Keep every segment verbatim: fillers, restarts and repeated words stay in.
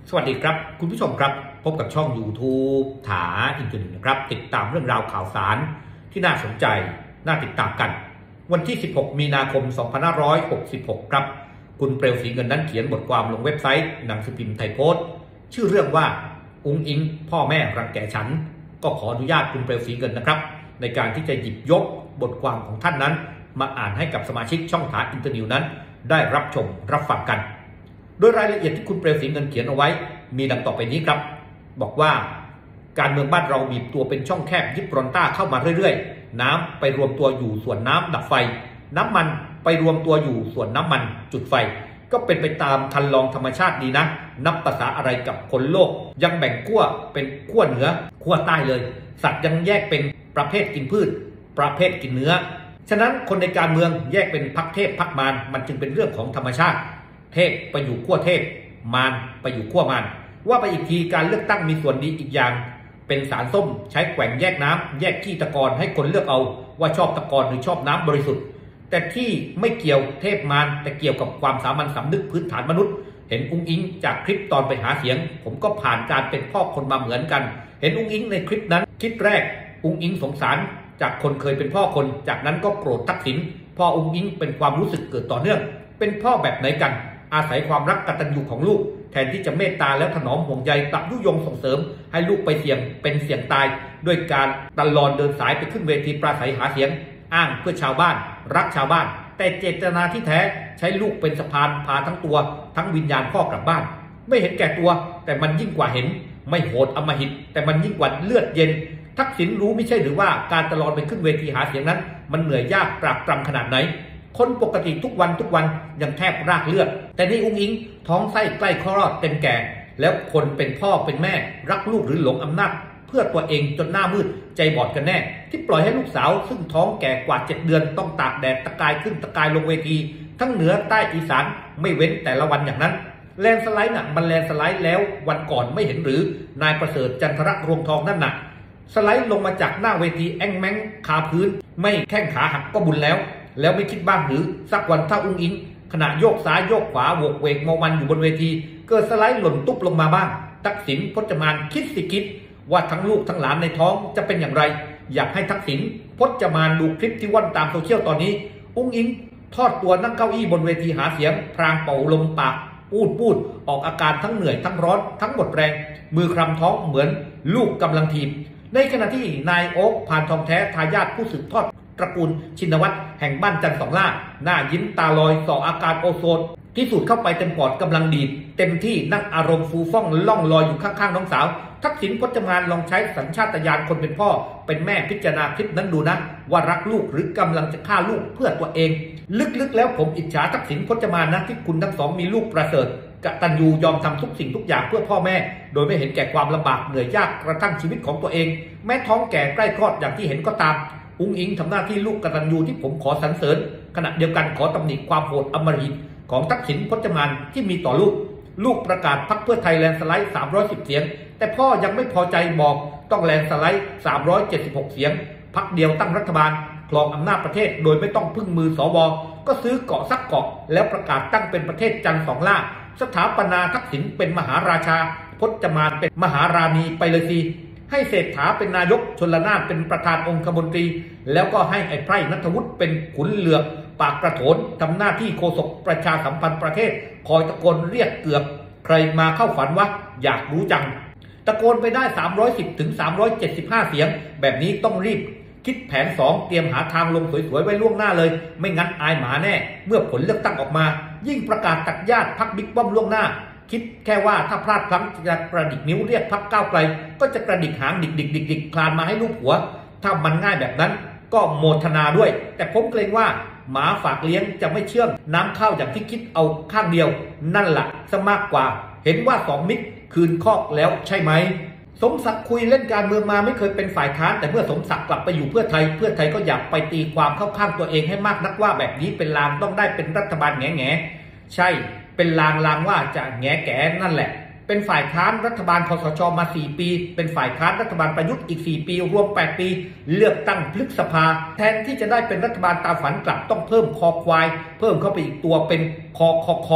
สวัสดีครับคุณผู้ชมครับพบกับช่อง YouTube ถาอินเทอร์เน็ตนะครับติดตามเรื่องราวข่าวสารที่น่าสนใจน่าติดตามกันวันที่สิบหกมีนาคมสองพันห้าร้อยหกสิบหกครับคุณเปลวศรีเงินนั้นเขียนบทความลงเว็บไซต์หนังสือพิมพ์ไทยโพสต์ชื่อเรื่องว่าอุ๊งอิ๊งพ่อแม่รังแกฉันก็ขออนุญาตคุณเปลวศรีเงินนะครับในการที่จะหยิบยกบทความของท่านนั้นมาอ่านให้กับสมาชิกช่องถาอินเทอร์เน็ตนั้นได้รับชมรับฟังกันโดยรายละเอียดที่คุณเปลวศรีเงินเขียนเอาไว้มีดังต่อไปนี้ครับบอกว่าการเมืองบ้านเราบีบตัวเป็นช่องแคบยิบรอนต้าเข้ามาเรื่อยๆน้ำไปรวมตัวอยู่ส่วนน้ำดับไฟน้ำมันไปรวมตัวอยู่ส่วนน้ำมันจุดไฟก็เป็นไปตามคันลองธรรมชาติดีนะนับภาษาอะไรกับคนโลกยังแบ่งขั้วเป็นขั้วเหนือขั้วใต้เลยสัตว์ยังแยกเป็นประเภทกินพืชประเภทกินเนื้อฉะนั้นคนในการเมืองแยกเป็นพรรคเทพพรรคมารมันจึงเป็นเรื่องของธรรมชาติเทพไปอยู่ขั้วเทพมารไปอยู่ขั้วมารว่าไปอีกทีการเลือกตั้งมีส่วนดีอีกอย่างเป็นสารส้มใช้แกว่งแยกน้ำแยกขี้ตะกอนให้คนเลือกเอาว่าชอบตะกอนหรือชอบน้ำบริสุทธิ์แต่ที่ไม่เกี่ยวเทพมารแต่เกี่ยวกับความสามัญสำนึกพื้นฐานมนุษย์เห็นอุ๊งอิ๊งจากคลิปตอนไปหาเสียงผมก็ผ่านการเป็นพ่อคนมาเหมือนกันเห็นอุ๊งอิ๊งในคลิปนั้นคลิปแรกอุ๊งอิ๊งสงสารจากคนเคยเป็นพ่อคนจากนั้นก็โกรธทักษิณพ่ออุ๊งอิ๊งเป็นความรู้สึกเกิดต่อเนื่องเป็นพ่อแบบไหนกันอาศัยความรักกตัญญูของลูกแทนที่จะเมตตาแล้วถนอมห่วงใยกลับยุยงส่งเสริมให้ลูกไปเสี่ยงเป็นเสี่ยงตายด้วยการตลอดเดินสายไปขึ้นเวทีปราศัยหาเสียงอ้างเพื่อชาวบ้านรักชาวบ้านแต่เจตนาที่แท้ใช้ลูกเป็นสะพานพาทั้งตัวทั้งวิญญาณพ่อกลับบ้านไม่เห็นแก่ตัวแต่มันยิ่งกว่าเห็นไม่โหดอำมหิตแต่มันยิ่งกว่าเลือดเย็นทักษิณรู้ไม่ใช่หรือว่าการตลอดไปขึ้นเวทีหาเสียงนั้นมันเหนื่อยยากปราบปรำขนาดไหนคนปกติทุกวันทุกวันยังแทบรากเลือดแต่นี่อุ๊งอิ๊งท้องไส้ใกล้คลอดเต็มแก่แล้วคนเป็นพ่อเป็นแม่รักลูกหรือหลงอำนาจเพื่อตัวเองจนหน้ามืดใจบอดกันแน่ที่ปล่อยให้ลูกสาวซึ่งท้องแก่กว่าเจ็ดเดือนต้องตากแดดตะกายขึ้นตะกายลงเวทีทั้งเหนือใต้อีสานไม่เว้นแต่ละวันอย่างนั้นแลนสไลด์น่ะมันแลนสไลด์แล้ววันก่อนไม่เห็นหรือนายประเสริฐจันทรรวงทองนั่นน่ะสไลด์ลงมาจากหน้าเวทีแองแมงคาพื้นไม่แข้งขาหักก็บุญแล้วแล้วไม่คิดบ้างหรือสักวันถ้าอุ๊งอิ๊งขณะโยกซ้ายโยกขวาโวกเวกมอมันอยู่บนเวทีเกิดสไลด์หล่นตุ๊บลงมาบ้างทักษิณพจมานคิดสิคิดว่าทั้งลูกทั้งหลานในท้องจะเป็นอย่างไรอยากให้ทักษิณพจมานดูคลิปที่ว่อนตามโซเชียลตอนนี้อุ๊งอิ๊งทอดตัวนั่งเก้าอี้บนเวทีหาเสียงพรางเป่าลมปากปูดปูดออกอาการทั้งเหนื่อยทั้งร้อนทั้งหมดแรงมือคลำท้องเหมือนลูกกำลังทีบในขณะที่นายโอ๊คพานทองแท้ทายาทผู้สืบทอดตระกูลชินวัตรแห่งบ้านจันทร์สองล่าหน้ายิ้มตาลอยส่ออาการโอโซนที่สูดเข้าไปเต็มปอดกำลังดีดเต็มที่นั่งอารมณ์ฟูฟ่องล่องลอยอยู่ข้างๆน้องสาวทักษิณพจมานลองใช้สัญชาตญาณคนเป็นพ่อเป็นแม่พิจารณาคลิปนั้นดูนะว่ารักลูกหรือกำลังจะฆ่าลูกเพื่อตัวเองลึกๆแล้วผมอิจฉาทักษิณพจมานนะที่คุณทั้งสองมีลูกประเสริฐกตัญญูยอมทำทุกสิ่งทุกอย่างเพื่อพ่อแม่โดยไม่เห็นแก่ความลำบากเหนื่อยยากกระทั่งชีวิตของตัวเองแม้ท้องแก่ใกล้คลอดอย่างที่เห็นก็ตามอุ๊งอิ๊งทำหน้าที่ลูกกตัญญูที่ผมขอสรรเสริญขณะเดียวกันขอตำหนิความโหดอำมหิตของทักษิณพจมานที่มีต่อลูกลูกประกาศพรรคเพื่อไทยแลนด์สไลด์สามร้อยสิบเสียงแต่พ่อยังไม่พอใจบอกต้องแลนด์สไลด์สามร้อยเจ็ดสิบหกเสียงพรรคเดียวตั้งรัฐบาลครองอำนาจประเทศโดยไม่ต้องพึ่งมือสวก็ซื้อเกาะสักเกาะแล้วประกาศตั้งเป็นประเทศจันทร์สองล่าสถาปนาทักษิณเป็นมหาราชาพจมานเป็นมหาราณีไปเลยสิให้เศรษฐาเป็นนายกชลนานเป็นประธานองคมนตรีแล้วก็ให้ไอ้ไพร่ณัฐวุฒิเป็นขุนเหลือกปากกระโถนทำหน้าที่โฆษกประชาสัมพันธ์ประเทศคอยตะโกนเรียกเกือบใครมาเข้าฝันวะอยากรู้จังตะโกนไปได้สามร้อยสิบถึงสามร้อยเจ็ดสิบห้าเสียงแบบนี้ต้องรีบคิดแผนสองเตรียมหาทางลงสวยๆไว้ล่วงหน้าเลยไม่งั้นอายหมาแน่เมื่อผลเลือกตั้งออกมายิ่งประกาศตัดญาติพรรคบิ๊กป้อมล่วงหน้าคิดแค่ว่าถ้าพลาดพลั้งจะกระดิกนิ้วเรียกพรรคก้าวไกลก็จะกระดิกหางดิกดิกดิกดิกคลานมาให้ลูกหัวถ้ามันง่ายแบบนั้นก็โมทนาด้วยแต่ผมเกรงว่าหมาฝากเลี้ยงจะไม่เชื่องน้ำเข้าอย่างที่คิดเอาข้างเดียวนั่นแหละซะมากกว่าเห็นว่าสองมิตรคืนคอกแล้วใช่ไหมสมศักดิ์คุยเล่นการเมืองมาไม่เคยเป็นฝ่ายค้านแต่เมื่อสมศักดิ์กลับไปอยู่เพื่อไทยเพื่อไทยก็อยากไปตีความเข้าข้างตัวเองให้มากนักว่าแบบนี้เป็นลางต้องได้เป็นรัฐบาลแง่แง่ใช่เป็นลางลางว่าจะแง่แก่นั่นแหละเป็นฝ่ายค้านรัฐบาลคสช.มาสี่ปีเป็นฝ่ายค้านรัฐบาลประยุทธ์อีกสี่ปีรวมแปดปีเลือกตั้งพฤษภาแทนที่จะได้เป็นรัฐบาลตามฝันกลับต้องเพิ่มคอควายเพิ่มเข้าไปอีกตัวเป็นคอคอคอ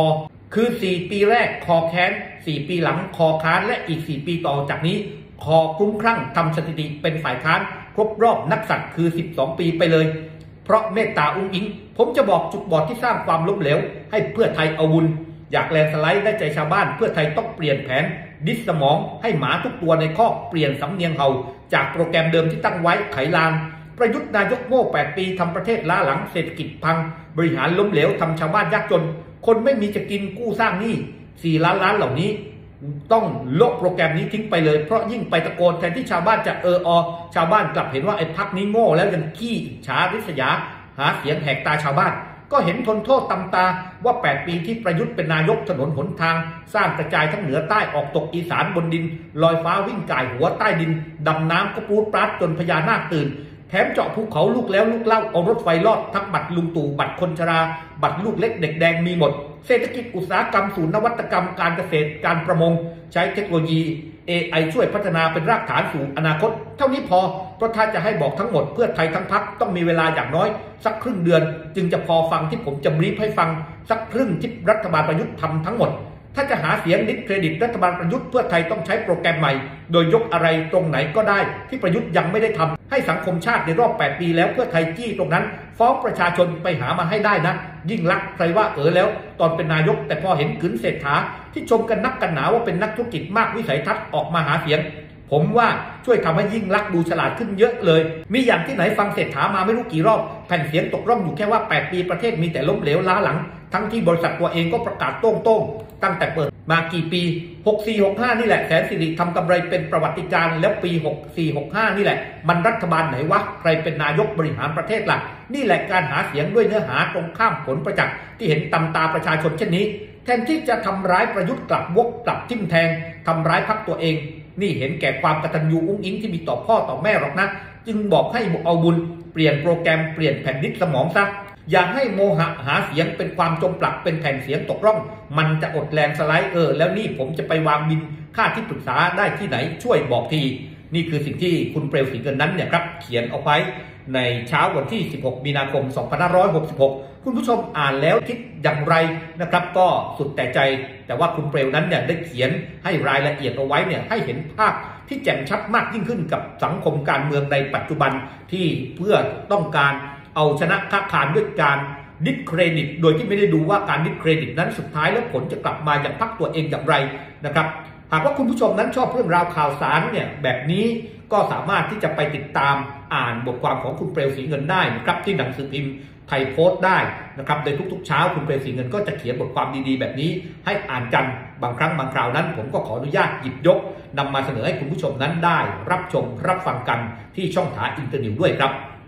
คือสี่ปีแรกคอแค้นสี่ปีหลังคอค้านและอีกสี่ปีต่อจากนี้คอคลุ้มคลั่งทำสถิติเป็นฝ่ายค้านครบรอบนักสัตว์คือสิบสองปีไปเลยเพราะเมตตาอุ้งอิงผมจะบอกจุดบอดที่สร้างความล้มเหลวให้เพื่อไทยเอาวุนอยากแลนสไลด์ได้ใจชาวบ้านเพื่อไทยต้องเปลี่ยนแผนดิสสมองให้หมาทุกตัวในคอกเปลี่ยนสำเนียงเห่าจากโปรแกรมเดิมที่ตั้งไว้ไขลานประยุทธ์นายกโง่แปดปีทำประเทศล้าหลังเศรษฐกิจพังบริหารล้มเหลวทำชาวบ้านยากจนคนไม่มีจะกินกู้สร้างหนี้สี่ล้านล้านเหล่านี้ต้องลบโปรแกรมนี้ทิ้งไปเลยเพราะยิ่งไปตะโกนแทนที่ชาวบ้านจะเอออชาวบ้านกลับเห็นว่าไอ้พรรคนี้โง่แล้วยังขี้ฉาริษยาหาเสียงแหกตาชาวบ้านก็เห็นทนโทษตำตาว่าแปดปีที่ประยุทธ์เป็นนายกถนนหนทางสร้างกระจายทั้งเหนือใต้ออกตกอีสานบนดินลอยฟ้าวิ่งก่ายหัวใต้ดินดำน้ำก็ปูดปราดจนพญานาคตื่นแถมเจาะภูเขาลูกแล้วลูกเล่าเอารถไฟลอดทั้งบัตรลุงตู่บัตรคนชราบัตรลูกเล็กเด็กแดงมีหมดเศรษฐกิจอุตสาหกรรมศูนย์นวัตกรรมการเกษตรการประมงใช้เทคโนโลยี เอ ไอ ช่วยพัฒนาเป็นรากฐานสู่อนาคตเท่านี้พอเพราะถ้าจะให้บอกทั้งหมดเพื่อไทยทั้งพรรคต้องมีเวลาอย่างน้อยสักครึ่งเดือนจึงจะพอฟังที่ผมจะบรีฟให้ฟังสักครึ่งที่รัฐบาลประยุทธ์ทำทั้งหมดถ้าจะหาเสียงดิสเครดิตรัฐบาลประยุทธ์เพื่อไทยต้องใช้โปรแกรมใหม่โดยยกอะไรตรงไหนก็ได้ที่ประยุทธ์ยังไม่ได้ทำให้สังคมชาติในรอบแปดปีแล้วเพื่อไทยจี้ตรงนั้นฟ้องประชาชนไปหามาให้ได้นะยิ่งลักษณ์ใครว่าเออแล้วตอนเป็นนายกแต่พอเห็นกึ๋นเศรษฐาที่ชมกันนักกันหนาว่าเป็นนักธุรกิจมากวิสัยทัศน์ออกมาหาเสียงผมว่าช่วยทำให้ยิ่งลักษณ์ดูฉลาดขึ้นเยอะเลยมีอย่างที่ไหนฟังเศรษฐามาไม่รู้กี่รอบแผ่นเสียงตกร่องอยู่แค่ว่าแปดปีประเทศมีแต่ล้มเหลวล้าหลังทั้งที่บริษัทตัวเองก็ประกาศโต้งๆตั้งแต่เปิดมากี่ปีหกสี่ หกห้านี่แหละแสนสิริทำกำไรเป็นประวัติการณ์แล้วปีหกสี่ หกห้านี่แหละมันรัฐบาลไหนวะใครเป็นนายกบริหารประเทศล่ะนี่แหละการหาเสียงด้วยเนื้อหาตรงข้ามผลประจักษ์ที่เห็นตำตาประชาชนเช่นนี้แทนที่จะทำร้ายประยุทธ์กลับวกกลับทิ่มแทงทำร้ายพรรคตัวเองนี่เห็นแก่ความกตัญญูอุ้งอิงที่มีต่อพ่อต่อแม่หรอกนะจึงบอกให้เอาบุญเปลี่ยนโปรแกรมเปลี่ยนแผ่นดิสสมองซะอย่าให้โมหะหาเสียงเป็นความจมปลักเป็นแผ่นเสียงตกร่องมันจะอดแลนสไลด์เออแล้วนี่ผมจะไปวางบินค่าที่ปรึกษาได้ที่ไหนช่วยบอกทีนี่คือสิ่งที่คุณเปลวศรีเงินนั้นเนี่ยครับเขียนเอาไว้ในเช้าวันที่สิบหกมีนาคมสองพันห้าร้อยหกสิบหกคุณผู้ชมอ่านแล้วคิดอย่างไรนะครับก็สุดแต่ใจแต่ว่าคุณเปลวนั้นเนี่ยได้เขียนให้รายละเอียดเอาไว้เนี่ยให้เห็นภาพที่แจ่มชัดมากยิ่งขึ้นกับสังคมการเมืองในปัจจุบันที่เพื่อต้องการเอาชนะค้าขานด้วยการดิสเครดิตโดยที่ไม่ได้ดูว่าการดิสเครดิตนั้นสุดท้ายแล้วผลจะกลับมาอย่างพรรคตัวเองอย่างไรนะครับหากว่าคุณผู้ชมนั้นชอบเรื่องราวข่าวสารเนี่ยแบบนี้ก็สามารถที่จะไปติดตามอ่านบทความของคุณเปลวศรีเงินได้นะครับที่หนังสือพิมพ์ไทยโพสต์ได้นะครับโดยทุกๆเช้าคุณเปลวศรีเงินก็จะเขียนบทความดีๆแบบนี้ให้อ่านกันบางครั้งบางคราวนั้นผมก็ขออนุญาตหยิบยกนำมาเสนอให้คุณผู้ชมนั้นได้รับชมรับฟังกันที่ช่องถาอินเตอร์นิวด้วยครับ